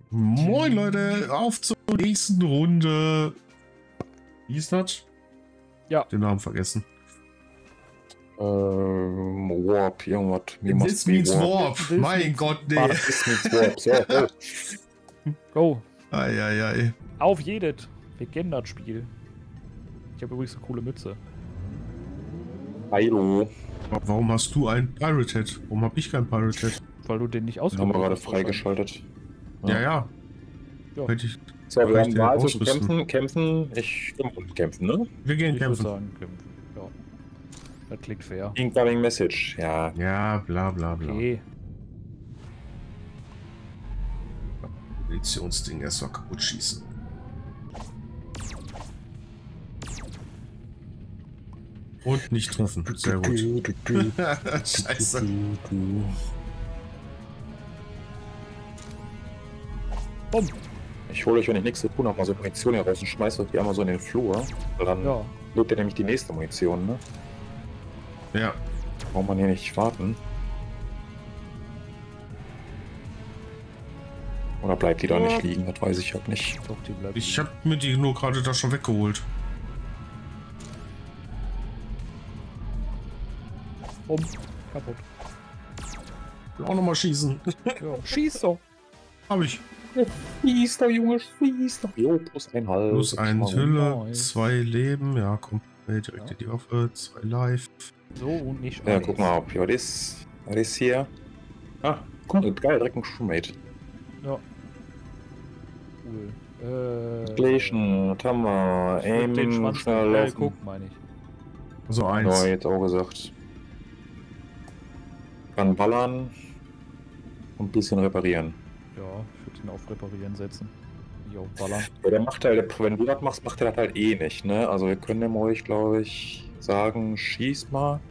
Moin Leute, auf zur nächsten Runde. Wie ist das? Ja. Den Namen vergessen. Warp, irgendwas. This means Warp. Mein Gott, nee. This means Warp. So, Go. Eieiei. Auf jedet. Wir kennen das Spiel. Ich habe übrigens eine coole Mütze. Hallo. Warum hast du ein Pirate Head? Warum habe ich kein Pirate Head? Weil du den nicht Den haben wir ausgewählt gerade hast. freigeschaltet. Ja. Ja. Hätte ich. So, wir haben den Wahl zwischen ausrüsten. kämpfen. Kämpfen, ne? Wir gehen Ich würde kämpfen. sagen, kämpfen. Ja. Das klingt fair. Incoming Message, ja. Ja, bla bla bla. Okay. Munitionsding erstmal kaputt schießen. Und nicht treffen. Sehr gut. Scheiße. Bumm. Ich hole euch, wenn ich nichts zu tun habe, mal so Munition hier raus und schmeiße euch die einmal so in den Flur. Weil dann Ja. lobt ihr nämlich die nächste Munition, ne? Ja. Braucht man hier nicht warten. Oder bleibt die da nicht liegen? Das weiß ich halt nicht. Doch, die bleibt. Ich habe mir die nur gerade da schon weggeholt. Bumm. Kaputt. Will auch nochmal schießen. Ja. Schieß doch. Habe ich. Schieß doch, Junge, schieß doch. Jo, plus ein Halb. Plus ein Hülle, nice. 2 Leben. Ja, komm. Direkt in die Waffe. 2 Live. So und nicht Ja, alles. guck mal, ob hier was ist. Was ist hier? Ah, cool, geil, direkt ein Crewmate. Ja. Cool. Inflation, was haben wir? Den Aim, Schwanz schnell nicht laufen. guck, meine ich. Also Ja, 1. jetzt auch gesagt. Kann ballern und ein bisschen reparieren. Ja, ich würde ihn auf Reparieren setzen. Nicht auf Ballern. Ja, der macht halt, wenn du das machst, macht er das halt eh nicht, ne? Also wir können dem euch, glaube ich, sagen, schieß mal.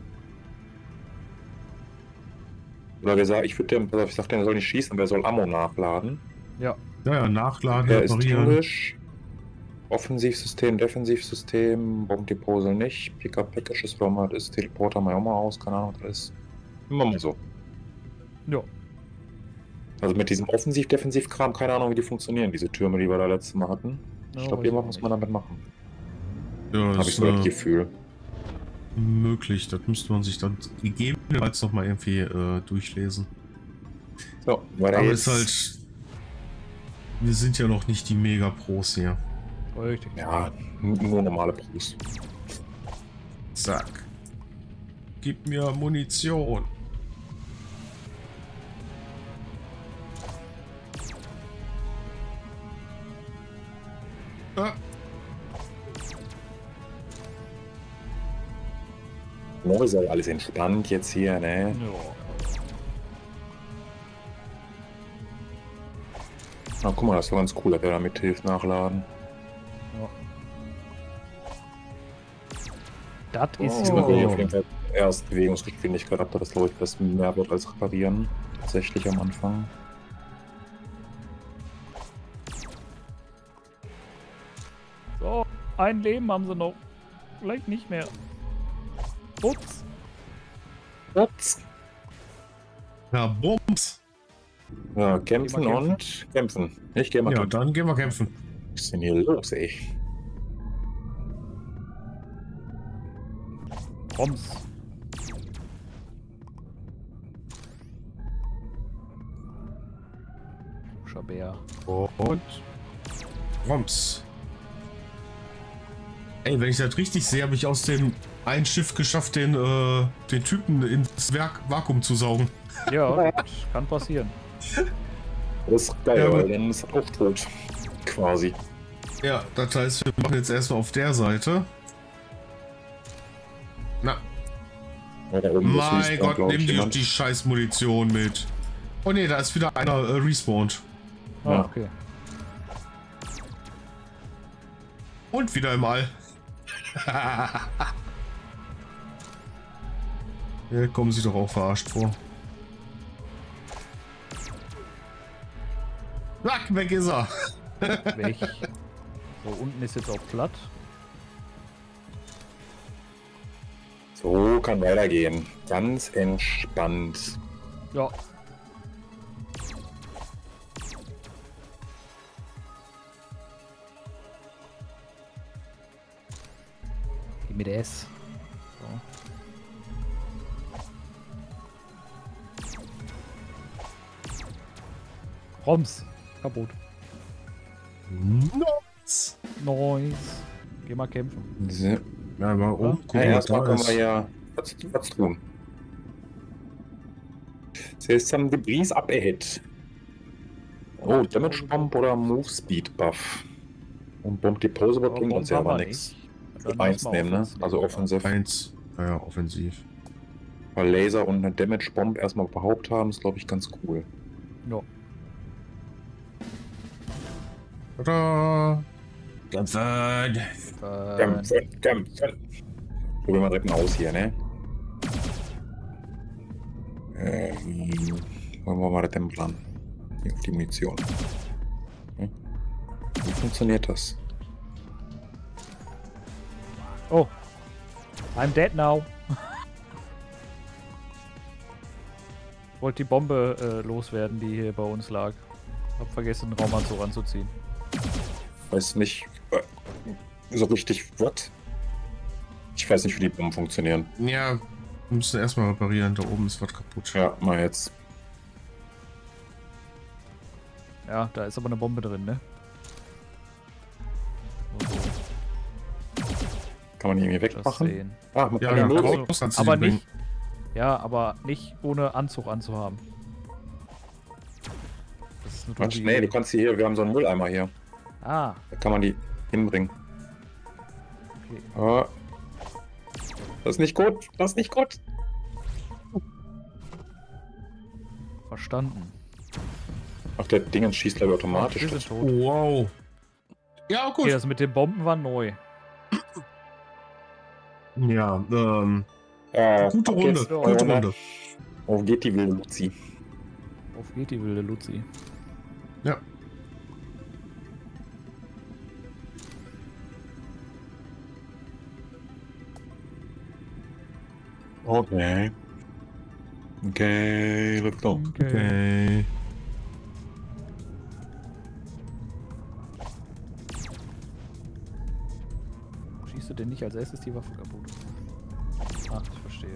Oder wir sagen, ich würde dem, ich sag dem, er soll nicht schießen, aber er soll Ammo nachladen. Ja. Ja, nachladen, Er ist reparieren. Englisch. Offensivsystem, Defensivsystem, Bombdepose nicht. Pickup Packages Format ist Teleporter mal auch mal aus, keine Ahnung, was das ist. Immer mal so. Ja. Also mit diesem Offensiv-Defensiv-Kram, keine Ahnung, wie die funktionieren, diese Türme, die wir da letztes Mal hatten. Ja, Ich glaube, weiß irgendwas auch muss nicht. man damit machen. Ja, Habe das ich ist so das Gefühl. möglich. Das müsste man sich dann gegebenenfalls nochmal irgendwie durchlesen. So, weiter Aber geht's. ist halt. Wir sind ja noch nicht die Mega-Pros hier. Richtig. Ja, nur normale Pros. Zack. Gib mir Munition. Ah, Neu ist ja alles entspannt jetzt hier, ne? Ja. Na, guck mal, das war ganz cool, dass er da mithilft nachladen. Ja. Das ist Jetzt Oh. machen wir hier ja. auf jeden Fall erst Bewegungsgeschwindigkeit ab, da das glaube ich das mehr wird als reparieren. Tatsächlich am Anfang. So, ein Leben haben sie noch. Vielleicht nicht mehr. Ups. Ups. ja, Bums. Ja, kämpfen Geh mal kämpfen. und kämpfen. Ich gehe mal Ja, kämpfen. dann gehen wir kämpfen. Was ist denn hier los, ey? Roms. Schabär. Und. Roms. Ey, wenn ich das richtig sehe, habe ich aus dem ein Schiff geschafft, den Typen ins Vakuum zu saugen. Ja, das kann passieren. Das ist geil, Ja, aber- weil dann ist er auch tot. Quasi. Ja, das heißt, wir machen jetzt erstmal auf der Seite. Na, Ja, da oben ist mein Respawn, Gott, glaub ich, nimm dir doch jemand. die scheiß Munition mit. Oh ne, da ist wieder einer respawned. Ah, Ja. okay. Und wieder im All. Ja, kommen sie doch auch verarscht vor. Zack, weg ist er. Weg. So, unten ist jetzt auch platt. So kann weitergehen. Ganz entspannt. Ja. mit S. So. Roms. Kaputt. Nice. Nice. Geh mal kämpfen. So. Ja, aber oben, guck Ja, mal, erstmal da können ist. wir ja was tun. There's some debris up ahead. Oh, Damage Bomb oder Move Speed Buff. Und Bomb Deposable bringt uns ja aber nichts. Dann Eins lass mal nehmen, ne? Offense Also nehmen, Offensive. Eins. Ja, offensiv. Weil Laser und eine Damage Bomb erstmal überhaupt haben, ist glaube ich ganz cool. Ja. Tada! Kämpfen! Kämpfen. Probieren wir direkt mal aus hier, ne? Wollen wir mal den Plan? Hier auf die Munition. Hm? Wie funktioniert das? Oh. I'm dead now. Ich wollte die Bombe loswerden, die hier bei uns lag. Hab vergessen, den Raumanzug ranzuziehen. Weiß nicht so richtig, was? Ich weiß nicht, wie die Bomben funktionieren. Ja, wir müssen erstmal reparieren. Da oben ist was kaputt. Ja, mal jetzt. Ja, da ist aber eine Bombe drin, ne? Nur so, Kann man die irgendwie das wegmachen? sehen. Ah, man Ja, kann ja, die nur raus, weg. kannst du Aber die bringen. nicht. Ja, aber nicht ohne Anzug anzuhaben. Das ist eine Quatsch, doofe nee, Idee. du kannst die hier, wir haben so einen Mülleimer hier. Ah, Da kann man die hinbringen. okay. Ah. Das ist nicht gut, das ist nicht gut. Verstanden. Ach, der Dingens schießt glaube ich automatisch. Wir sind tot. Wow. Ja, gut. Okay, das mit den Bomben war neu. Ja, gute ab Runde. geht's. Gute Runde. Auf geht die wilde Luzi. Auf geht die wilde Luzi. Ja. Okay. Okay, let's go. Okay. Schießt du denn nicht als erstes die Waffe kaputt? Ach, ich verstehe.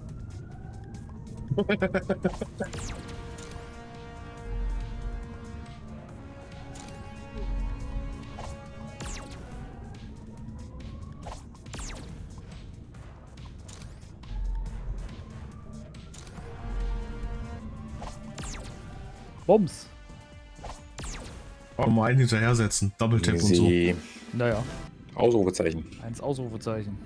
Bombs! Auch mal einen hinterher setzen. Double Tap und so. Easy. Naja, Ausrufezeichen. eins Ausrufezeichen.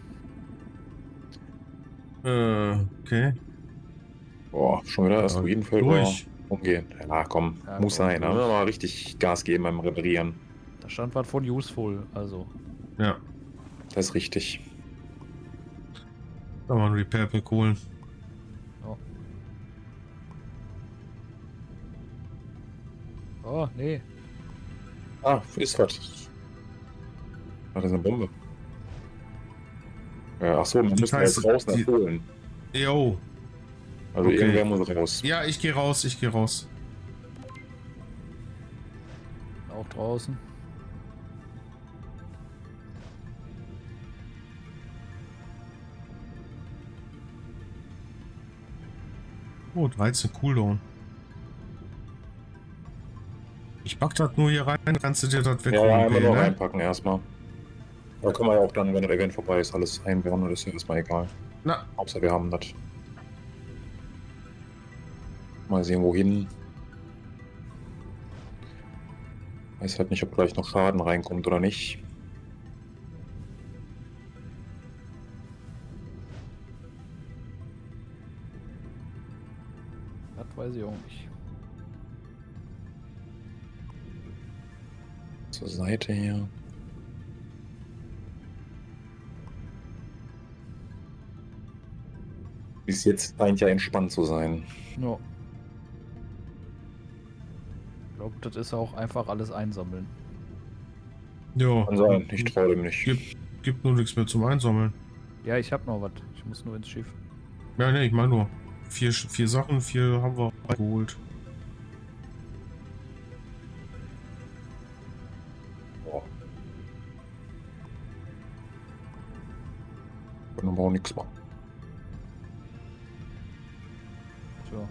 Okay. Boah, schon wieder das Ja, Ruinenfeld durch. umgehen. Ja, komm, Ja, muss komm, sein. Da durch. müssen wir mal richtig Gas geben beim Reparieren. Da stand was von useful, also. Ja. Das ist richtig. Da mal ein Repair Pack holen. Ja. Oh, nee. Ah, ist was. Ah, das ist eine Bombe. Ja, ach so, man Die muss ja heißt- jetzt draußen die- abholen. Jo. Also Okay. irgendwer muss raus. Ja, ich gehe raus, ich gehe raus. Auch draußen. Oh, 13 Cooldown. Ich pack das nur hier rein, kannst du dir das Ja, wegholen, einmal nur ne? reinpacken erstmal. Da können wir ja auch dann, wenn das Event vorbei ist, alles einbauen. Das ist ja erstmal egal. Na, Hauptsache wir haben das. Mal sehen, wohin. Weiß halt nicht, ob gleich noch Schaden reinkommt oder nicht. Das weiß ich auch nicht. Zur Seite hier. Bis jetzt scheint ja entspannt zu sein. Ja. Ich glaube, das ist auch einfach alles einsammeln. ja. Kann sein, ich traue dem nicht. Gibt nur nichts mehr zum Einsammeln. Ja, ich habe noch was. Ich muss nur ins Schiff. Ja, ne, ich meine nur. Vier Sachen, 4 haben wir geholt. Boah. Können wir auch nichts machen. So.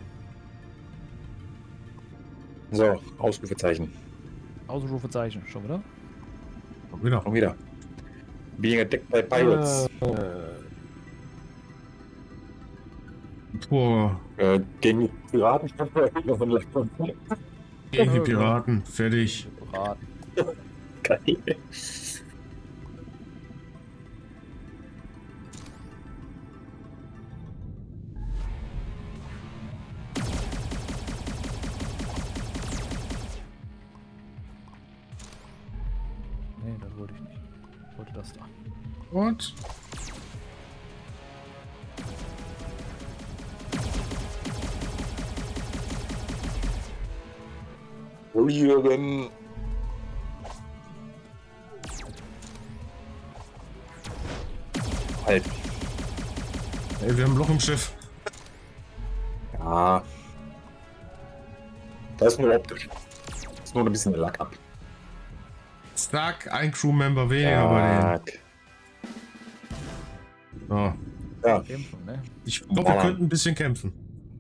So, Ausrufezeichen. Ausrufezeichen, schon wieder? Komm wieder. Schon wieder. Being attacked by pirates. Boah. Gegen die Piraten. Gegen die Piraten. Fertig. Beraten. Geil. Nee, das wollte ich nicht. Ich wollte das da. Und? Jürgen. Halt. Ey, wir haben ein Loch im Schiff. Ja. Das ist nur optisch. Das ist nur ein bisschen Lack ab. Zack, ein Crewmember weniger bei denen. So. Ja. Kämpfen, ne? Ich glaube, wir könnten ein bisschen kämpfen.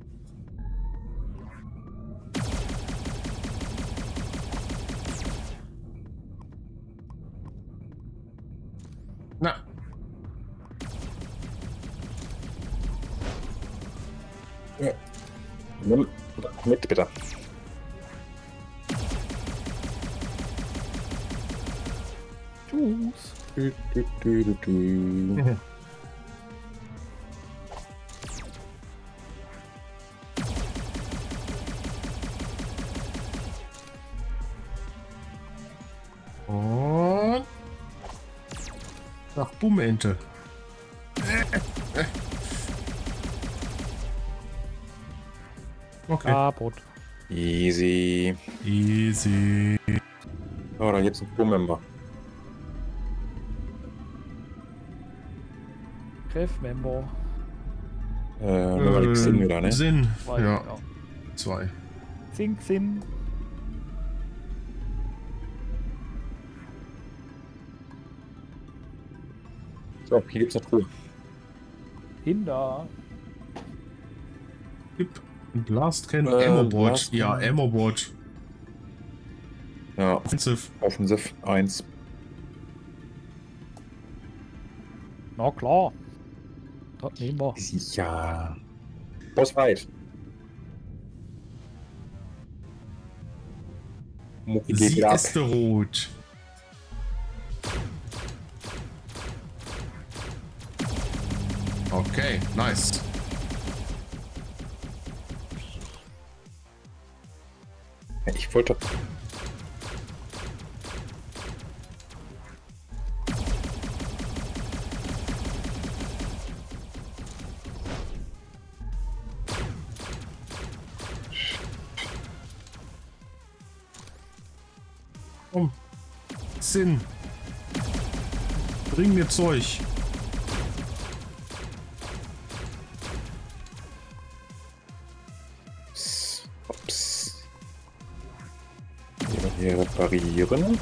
Na. Ja. Nimm mit, bitte. Tschüss. Und. Ach, Bummente. Okay. Kaputt. Easy. Easy. Oh, da gibt's einen Crewmember. Griff-Member. Nur weil ich Sinn wieder, ne? Sinn. Zwei, Ja, 2. Zink, Sinn. So, hier gibt's eine Truhe. Hinder. Blast Can Blast Ammo-Bot. Can. Ja, Ammo-Bot. Ja, Offensive. Offensiv 1. Na klar. Das nehmen wir. Ja. Boss weit. Mucki geht Sie wieder ab. ist rot. Okay, nice. Ich wollte. Komm. Sinn. Bring mir Zeug. Ups. Hier reparieren.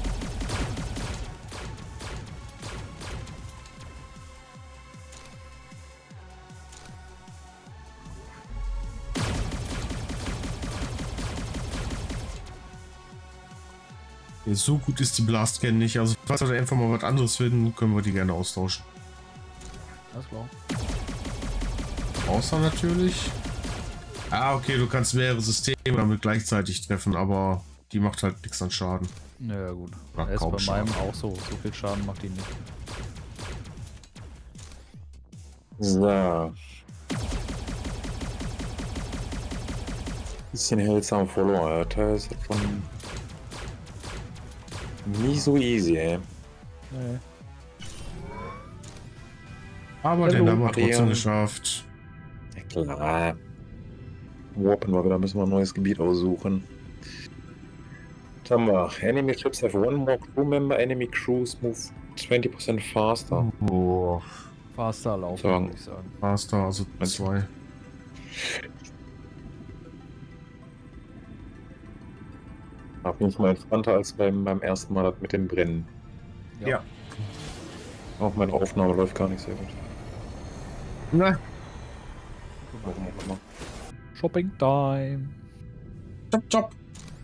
Ja, so gut ist die Blastcan nicht. Also falls wir da einfach mal was anderes finden, können wir die gerne austauschen. Alles klar. Außer natürlich. Ah, okay, du kannst mehrere Systeme damit gleichzeitig treffen, aber die macht halt nichts an Schaden. Ja, gut. Macht Ist kaum bei Schaden. meinem auch so. So viel Schaden macht die nicht. So. Bisschen hellsam Follower, Alter. Ist halt schon nie so easy, ey. Nee. Aber den haben wir trotzdem geschafft. Ja, klar. Warpen wir wieder, müssen wir ein neues Gebiet aussuchen. Was haben wir? Enemy ships have one more crew member, enemy crews move 20% faster. Oh, Faster laufen, So. würde ich sagen. Faster, also 2. Auf jeden Fall entspannter als beim ersten Mal das mit dem Brennen. Ja. Auch meine Aufnahme läuft gar nicht sehr gut. Na, Warum auch immer. Shopping Time. stopp, stopp.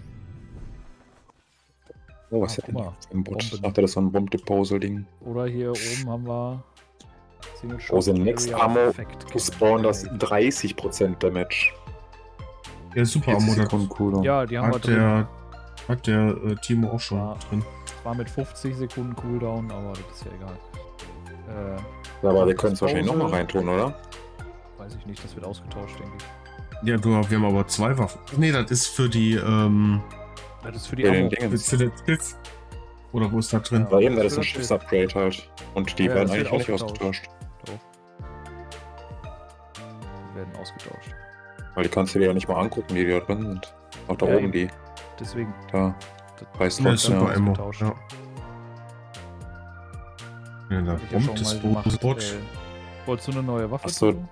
Oh, was Ah, hat denn guck mal. im Bot? Bomben. Ach, das ist so ein Bomb-Deposal-Ding. Oder hier oben haben wir Single Oh, the next Area armor Effect to Cannon. spawn das Okay. 30% Damage. Ja, super 40 Ammo, das Sekunden Cooldown. Ja, die haben wir drin. hat der Timo auch schon Ja. drin. War mit 50 Sekunden Cooldown, aber das ist ja egal. Ja, aber wir können es wahrscheinlich Disposal. nochmal reintun, oder? Weiß ich nicht, das wird ausgetauscht, denke ich. Ja, wir haben aber 2 Waffen. Nee, das ist für die, Das ist für die Ja, Ammo. den Dingens. für das Schiff. Oder wo ist das drin? Aber eben, das ist für ein das Schiffsupgrade halt. Und die Ja, werden das wird eigentlich auch nicht ausgetauscht. ausgetauscht. Die werden ausgetauscht. Weil die kannst du dir ja nicht mal angucken, die da drin sind. Auch da Ja, oben eben. die. Deswegen. Da. Das Weißt Ja, du, ist super ja. Ammo. ausgetauscht. Ja. Ja, da Hab ich ja schon mal gemacht. Bomb-Disposal. Wolltest du eine neue Waffe? Ach so. Timo?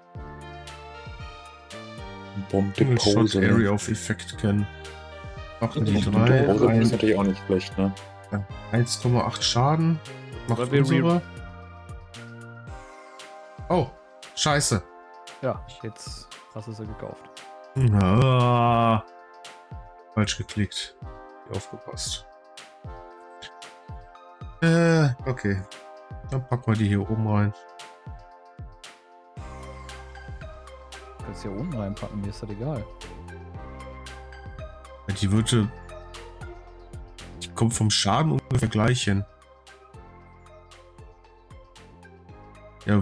Single Shot Bomb-Deposal. Area of Effect kennen. Machen die Deposal 3, ist natürlich auch nicht schlecht, ne? 1,8 Schaden. Macht Weil wir unsere. Oh, scheiße. Ja, jetzt hast du sie gekauft. Ah, falsch geklickt. Aufgepasst. Okay. Dann packen wir die hier oben rein. Du kannst hier oben reinpacken, mir ist das egal. Die würde. Die kommt vom Schaden ungefähr gleich hin. Ja,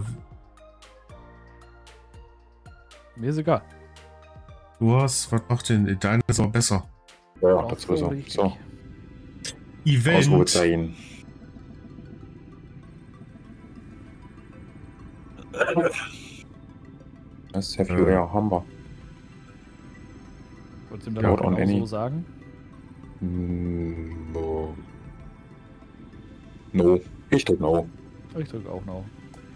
Mir ist egal. du hast. Was macht denn? Deine ist aber besser. Ja, Auch das sowieso. richtig. So, Event. Ausrufezeichen. Das have you air Humber. Wolltest du ihm dann Ja, auch on genau any. so sagen? No. No. Ich drück No. Ich drücke auch noch.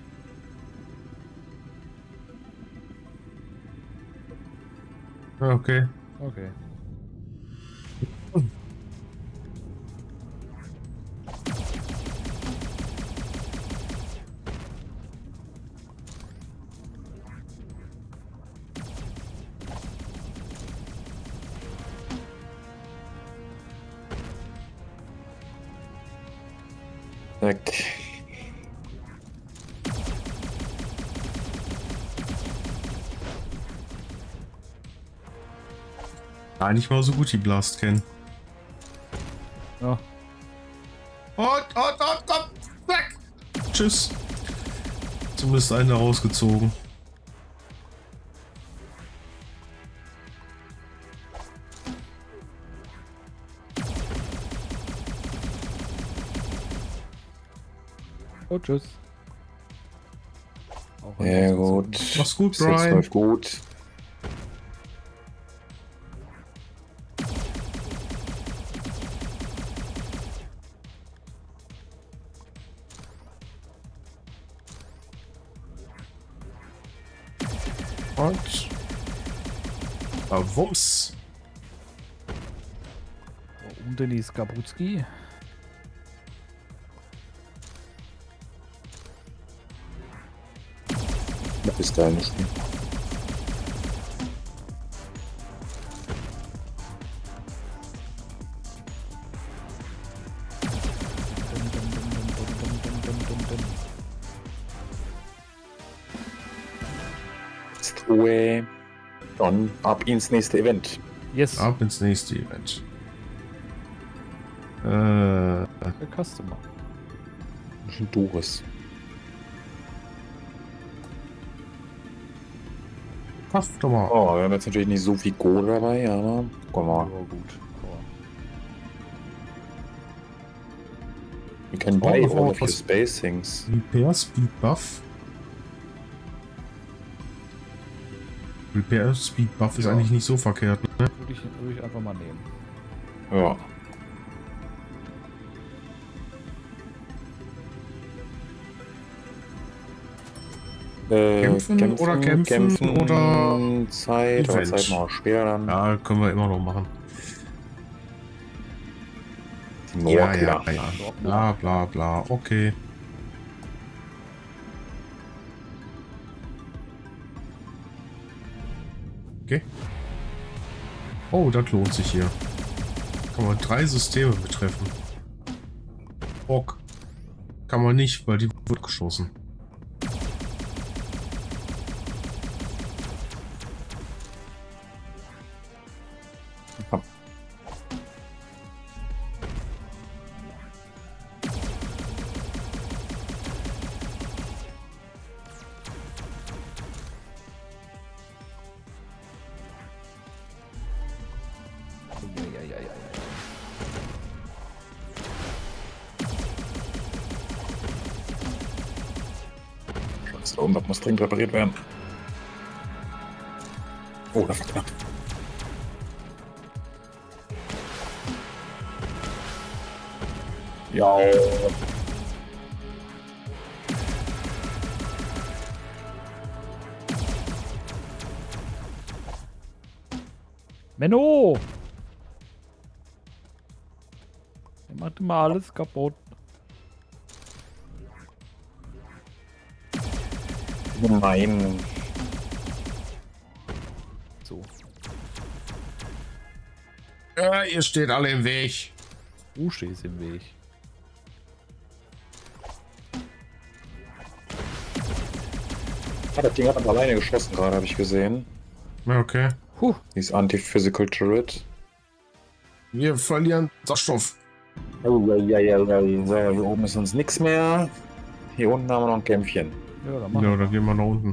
Okay. Okay. Weg. Gar nicht mal so gut die Blast kennen. Ja. Komm! Weg! Tschüss. Zumindest einen da rausgezogen. Oh, tschüss. Auch Sehr ausgezogen. gut. Mach's gut, Das Brian. läuft gut. Und. Wumms. Um Denis Gabutski. Bis dahin nicht mehr. Jetzt Ruhe. Dann ab ins nächste Event. Yes, Ab ins nächste Event. der Customer. Doris. Customer. Oh, wir haben jetzt natürlich nicht so viel Kohle dabei, aber guck Ja, mal. gut. Aber We can Oh, buy noch all of was. the space things. Repair Speed Buff. Repair Speed Buff ist Ja. eigentlich nicht so verkehrt, ne? würde ich einfach mal nehmen. Ja. Kämpfen oder kämpfen oder Zeit, aber Event? Zeit mal schwer dann. Ja, können wir immer noch machen. Die Ja, Noah-Killer. ja, ja. Bla bla bla. Okay. Okay. Oh, das lohnt sich hier. Kann man 3 Systeme betreffen. Bock. Kann man nicht, weil die wird geschossen. Komm. Scheiße, da oben, das muss dringend repariert werden. Oh, das war knapp. Ja. Menno! Er macht immer alles kaputt. Nein. So. Ja, ihr steht alle im Weg. Du stehst im Weg. Ah, das Ding hat aber alleine geschossen gerade, habe ich gesehen. Ja, okay. Dieses Anti-Physical Turret. Wir verlieren Sauerstoff. Oh, ja. So, hier oben ist uns nichts mehr. Hier unten haben wir noch ein Kämpfchen. Ja, dann mach. Ja, dann gehen wir nach unten.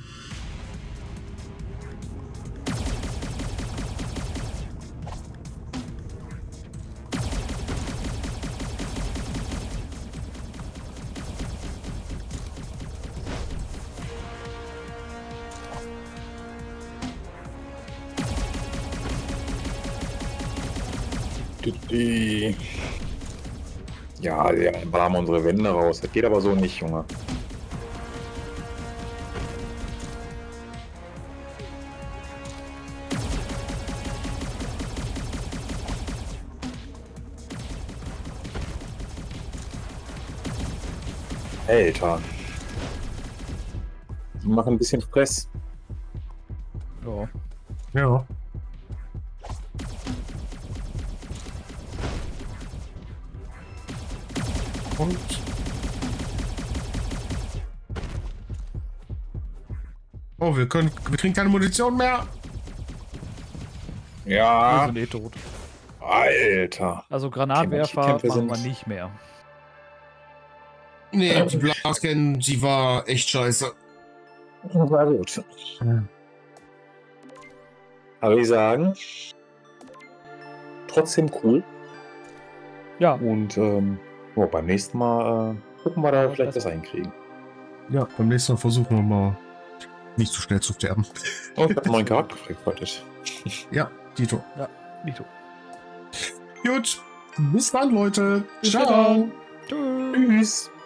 Ja, dann haben wir unsere Wände raus. Das geht aber so nicht, Junge. Alter. Die machen ein bisschen Stress. Ja. Ja. Und oh, wir kriegen keine Munition mehr. Wir Ja. sind eh tot. Alter. Also Granatwerfer Kämpfe machen wir sind- nicht mehr. Nee, die Blascan, die war echt scheiße. War gut. Aber ich sagen, trotzdem cool. Ja. Und beim nächsten Mal gucken wir da vielleicht das hinkriegen. Ja, beim nächsten Mal versuchen wir mal nicht so schnell zu sterben. Oh, ich habe einen neuen Charakter freigeschaltet. Ja, Dito. Ja, nicht tot. Gut, bis dann, Leute. Bis Ciao. dann. Tschüss. Tschüss.